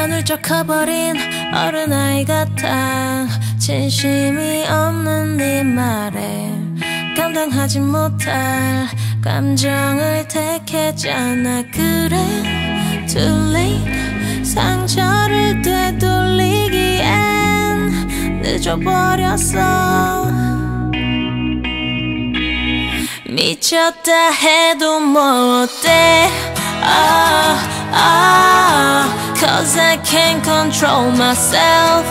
훌쩍 커버린 어른아이 같아. 진심이 없는 네 말에 감당하지 못할 감정을 택했잖아. 그래 too late. 상처를 되돌리기엔 늦어버렸어. 미쳤다 해도 뭐 어때. Cause I can't control myself.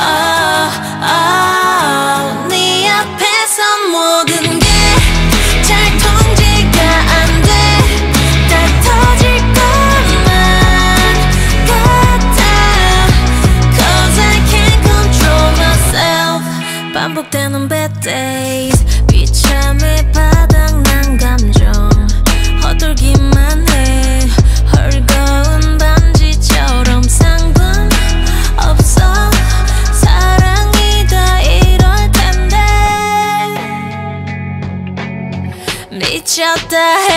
네 앞에서 모든 게 잘 통제가 안 돼. 다 터질 것만 같아. Cause I can't control myself. 반복되는 bad days. 비참해 바닥난 감정 헛돌기만 해. 헐거운 반지처럼 상관없어. 사랑이 다 이럴 텐데. 미쳤다